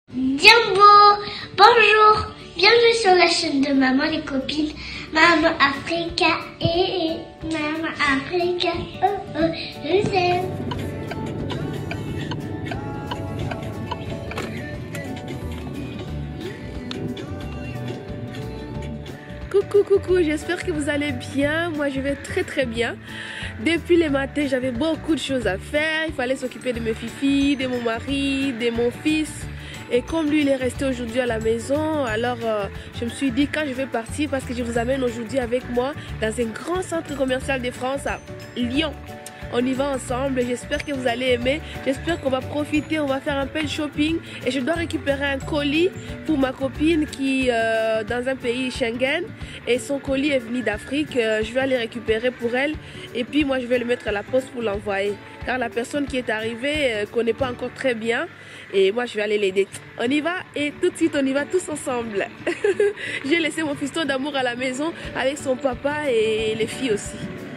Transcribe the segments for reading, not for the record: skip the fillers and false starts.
Jumbo, bonjour, bienvenue sur la chaîne de Maman les copines, Maman Africa et Maman Africa, oh, je vous aime. Coucou, j'espère que vous allez bien. Moi je vais très bien. Depuis le matin j'avais beaucoup de choses à faire. Il fallait s'occuper de mes filles, de mon mari, de mon fils. Et comme lui il est resté aujourd'hui à la maison, alors je me suis dit quand je vais partir, parce que je vous amène aujourd'hui avec moi dans un grand centre commercial de France à Lyon. On y va ensemble, j'espère que vous allez aimer, j'espère qu'on va profiter, on va faire un peu de shopping et je dois récupérer un colis pour ma copine qui est dans un pays Schengen et son colis est venu d'Afrique. Je vais aller récupérer pour elle et puis moi je vais le mettre à la poste pour l'envoyer car la personne qui est arrivée ne connaît pas encore très bien et moi je vais aller l'aider. On y va et tout de suite on y va tous ensemble. J'ai laissé mon fiston d'amour à la maison avec son papa et les filles aussi.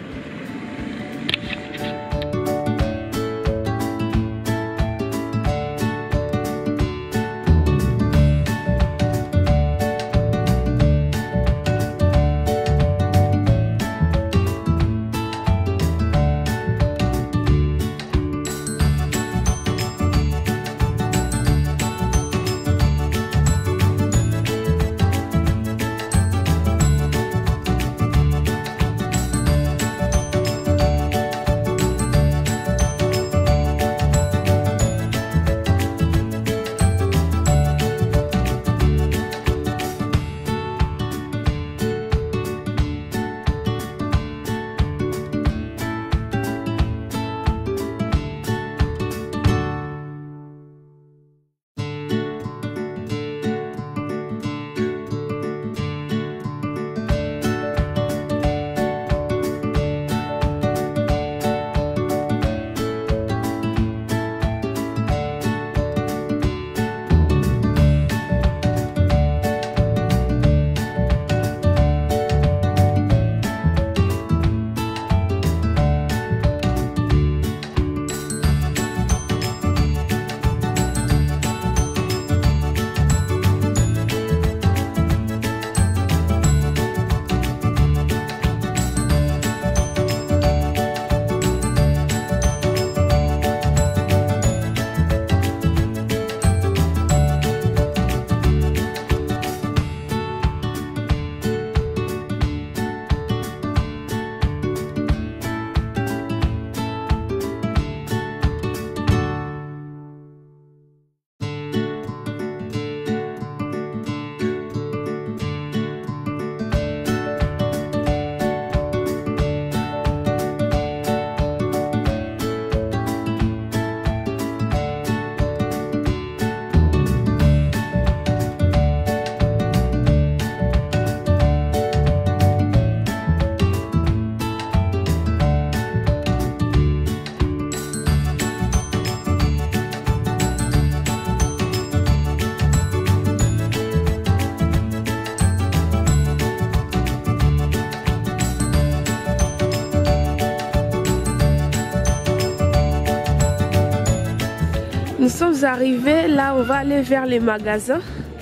Nous sommes arrivés, là on va aller vers les magasins.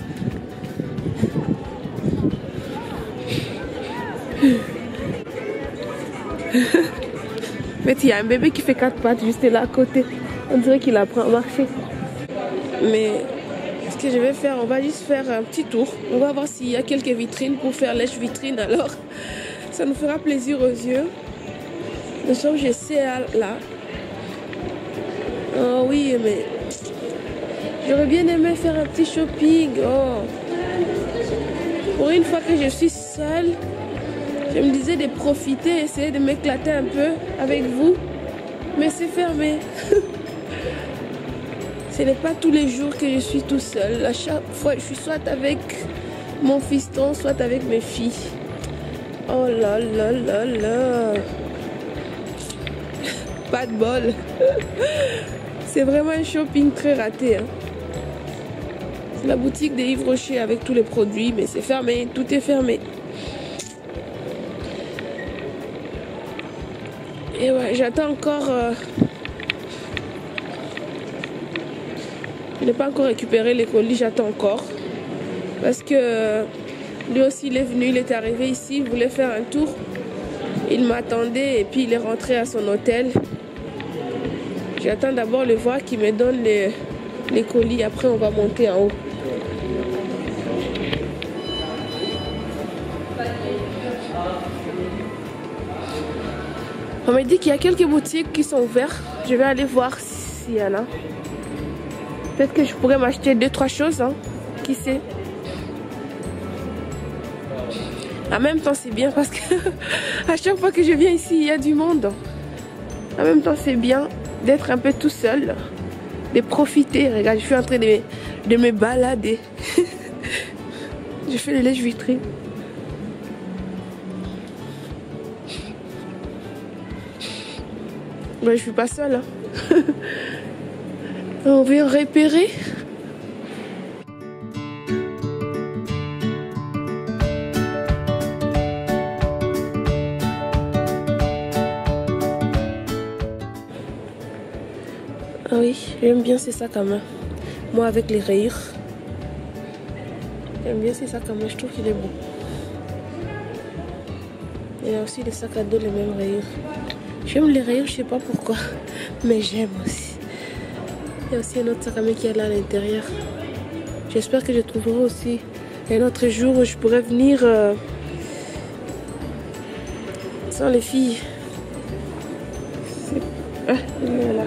Mais il y a un bébé qui fait 4 pattes juste là à côté. On dirait qu'il apprend à marcher. Mais ce que je vais faire, on va juste faire un petit tour. On va voir s'il y a quelques vitrines pour faire lèche-vitrine. Alors, ça nous fera plaisir aux yeux. Nous sommes chez CA là. Oh oui, mais j'aurais bien aimé faire un petit shopping. Oh. Pour une fois que je suis seule, je me disais de profiter, essayer de m'éclater un peu avec vous. Mais c'est fermé. Ce n'est pas tous les jours que je suis tout seul. À chaque fois, je suis soit avec mon fiston, soit avec mes filles. Oh là là là là. Pas de bol. C'est vraiment un shopping très raté. Hein. C'est la boutique de Yves Rocher avec tous les produits, mais c'est fermé, tout est fermé. Et ouais, j'attends encore Je n'ai pas encore récupéré les colis, j'attends encore. Parce que lui aussi, il est venu, il est arrivé ici, il voulait faire un tour. Il m'attendait et puis il est rentré à son hôtel. J'attends d'abord le voir qu'il me donne les colis, après on va monter en haut. On m'a dit qu'il y a quelques boutiques qui sont ouvertes. Je vais aller voir s'il y en a. Peut-être que je pourrais m'acheter 2-3 choses, hein. Qui sait? En même temps, c'est bien parce que à chaque fois que je viens ici, il y a du monde. En même temps, c'est bien d'être un peu tout seul, de profiter. Regarde, je suis en train de me balader. Je fais les lèches vitrines. Ben, je suis pas seule. Hein. On vient repérer. Ah oui, j'aime bien ces sacs à main. Moi avec les rayures. J'aime bien ces sacs à main, je trouve qu'il est beau. Il y a aussi les sacs à dos, les mêmes rayures. J'aime les rayures, je sais pas pourquoi. Mais j'aime aussi. Il y a aussi un autre sac à main qui est là à l'intérieur. J'espère que je trouverai aussi un autre jour où je pourrais venir sans les filles. Ah, il est là.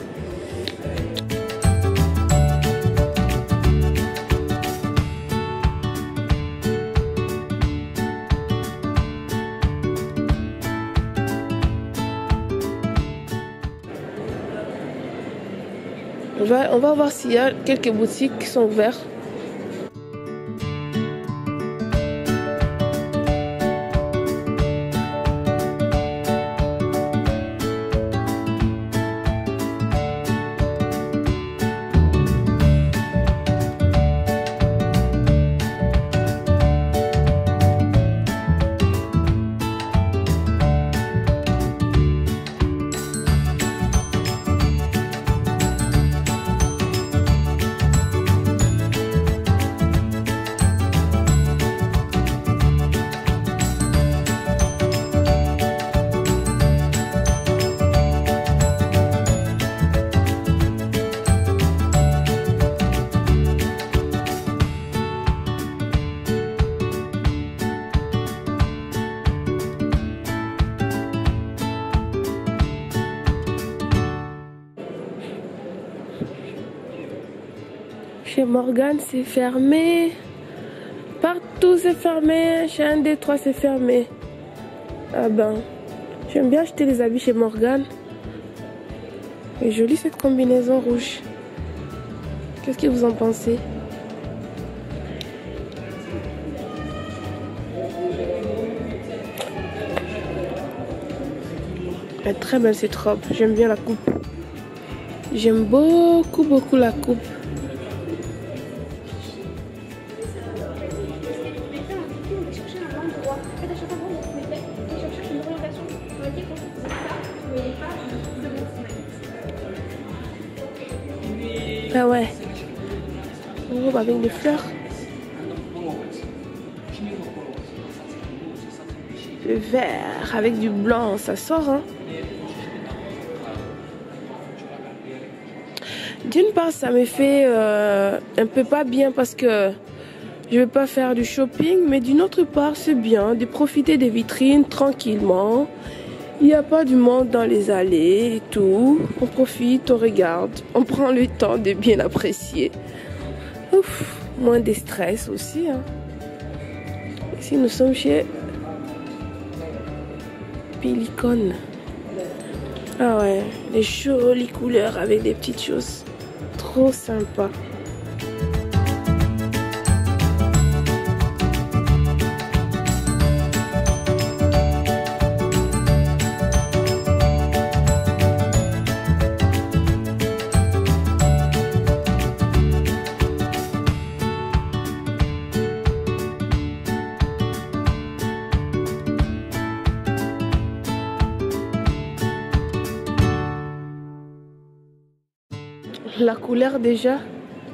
On va voir s'il y a quelques boutiques qui sont ouvertes. Chez Morgane, c'est fermé. Partout, c'est fermé. Chez 1, 2, 3, c'est fermé. Ah ben, j'aime bien acheter des habits chez Morgane. C'est jolie cette combinaison rouge. Qu'est-ce que vous en pensez? Elle est très belle cette robe. J'aime bien la coupe. J'aime beaucoup la coupe. Ah ouais. Une robe avec des fleurs. Le vert avec du blanc, ça sort, hein. D'une part, ça me fait un peu pas bien parce que je vais pas faire du shopping, mais d'une autre part, c'est bien de profiter des vitrines tranquillement. Il n'y a pas du monde dans les allées et tout. On profite, on regarde, on prend le temps de bien apprécier. Ouf, moins de stress aussi, hein. Ici, nous sommes chez Pélicone. Ah ouais, des jolies couleurs avec des petites choses. Trop sympa. La couleur déjà,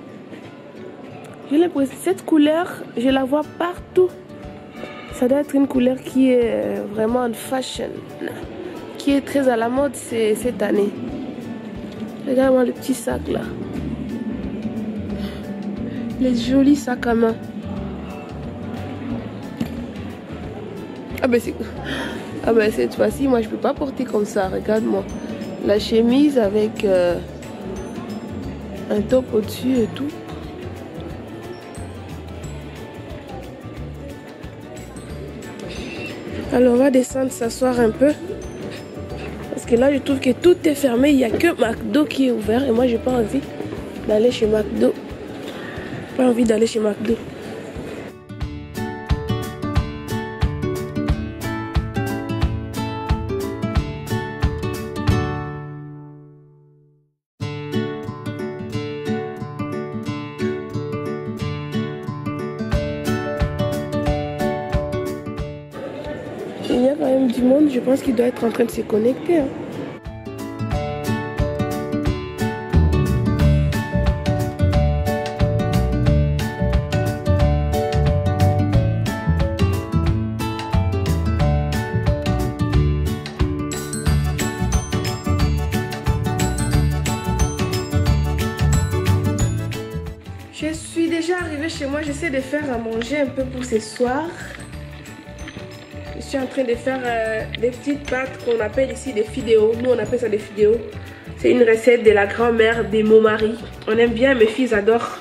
J'ai l'impression cette couleur, je la vois partout. Ça doit être une couleur qui est vraiment en fashion, qui est très à la mode cette année. Regarde-moi le petit sac là. Les jolis sacs à main. Ah ben cette fois-ci, moi je peux pas porter comme ça. Regarde-moi. La chemise avec un top au-dessus et tout. Alors on va descendre s'asseoir un peu. Parce que là je trouve que tout est fermé. Il n'y a que McDo qui est ouvert. Et moi j'ai pas envie d'aller chez McDo. Pas envie d'aller chez McDo. Il y a quand même du monde, je pense qu'il doit être en train de se connecter. Hein. Je suis déjà arrivée chez moi, j'essaie de faire à manger un peu pour ce soir. Je suis en train de faire des petites pâtes qu'on appelle ici des fidéos. Nous on appelle ça des fidéos. C'est une recette de la grand-mère de mon mari. On aime bien, mes filles adorent.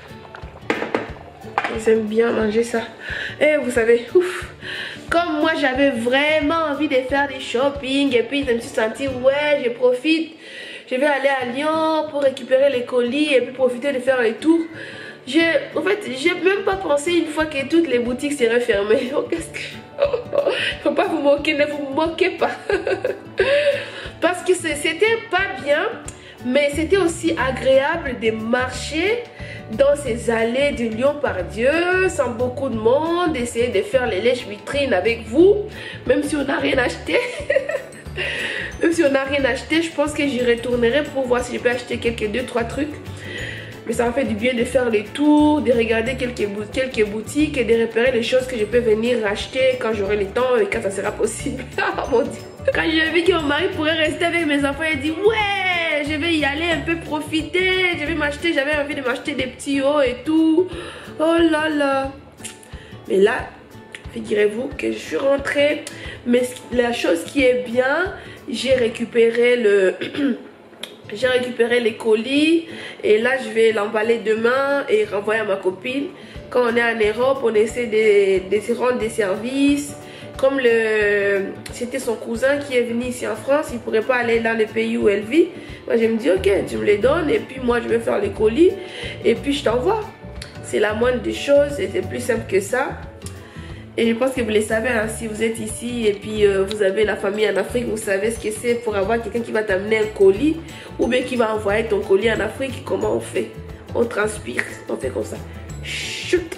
Ils aiment bien manger ça. Et vous savez, ouf, comme moi j'avais vraiment envie de faire des shopping. Et puis je me suis sentie, ouais, je profite. Je vais aller à Lyon pour récupérer les colis et puis profiter de faire les tours. En fait, j'ai même pas pensé une fois que toutes les boutiques seraient fermées. Oh, qu'est-ce que... Faut pas vous moquer, ne vous moquez pas. Parce que c'était pas bien, mais c'était aussi agréable de marcher dans ces allées de Lyon-Part-Dieu, sans beaucoup de monde, essayer de faire les lèches vitrines avec vous, même si on n'a rien acheté. Même si on n'a rien acheté, je pense que j'y retournerai pour voir si je peux acheter quelques 2-3 trucs. Mais ça m'a fait du bien de faire les tours, de regarder quelques boutiques et de repérer les choses que je peux venir acheter quand j'aurai le temps et quand ça sera possible. Oh mon Dieu. Quand j'ai vu que mon mari pourrait rester avec mes enfants, il a dit ouais, je vais y aller un peu profiter. Je vais m'acheter, j'avais envie de m'acheter des petits hauts et tout. Oh là là. Mais là, figurez-vous que je suis rentrée. Mais la chose qui est bien, j'ai récupéré j'ai récupéré les colis et là je vais l'emballer demain et renvoyer à ma copine. Quand on est en Europe, on essaie de se rendre des services. Comme c'était son cousin qui est venu ici en France, il ne pourrait pas aller dans le pays où elle vit. Moi je me dis ok, tu me les donnes et puis moi je vais faire les colis et puis je t'envoie. C'est la moindre des choses et c'est plus simple que ça. Et je pense que vous le savez, hein, si vous êtes ici et puis vous avez la famille en Afrique, vous savez ce que c'est pour avoir quelqu'un qui va t'amener un colis ou bien qui va envoyer ton colis en Afrique. Comment on fait? On transpire, on fait comme ça. Chut.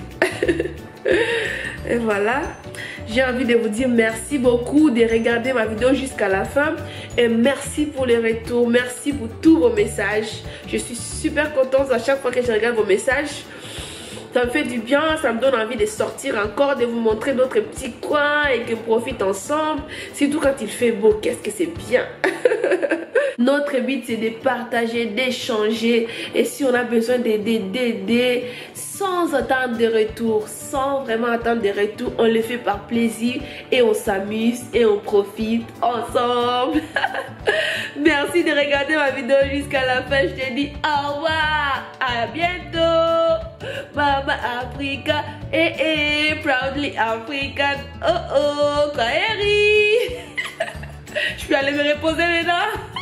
Et voilà. J'ai envie de vous dire merci beaucoup de regarder ma vidéo jusqu'à la fin. Et merci pour les retours, merci pour tous vos messages. Je suis super contente à chaque fois que je regarde vos messages. Ça me fait du bien, ça me donne envie de sortir encore, de vous montrer d'autres petits coins et qu'on profite ensemble. Surtout quand il fait beau, qu'est-ce que c'est bien. Notre but c'est de partager, d'échanger. Et si on a besoin d'aider sans attendre de retour, sans vraiment attendre de retour, on le fait par plaisir et on s'amuse et on profite ensemble. Merci de regarder ma vidéo jusqu'à la fin. Je te dis au revoir, à bientôt. Mama Africa, proudly African. Oh oh, Kaeri. Je peux aller me reposer maintenant.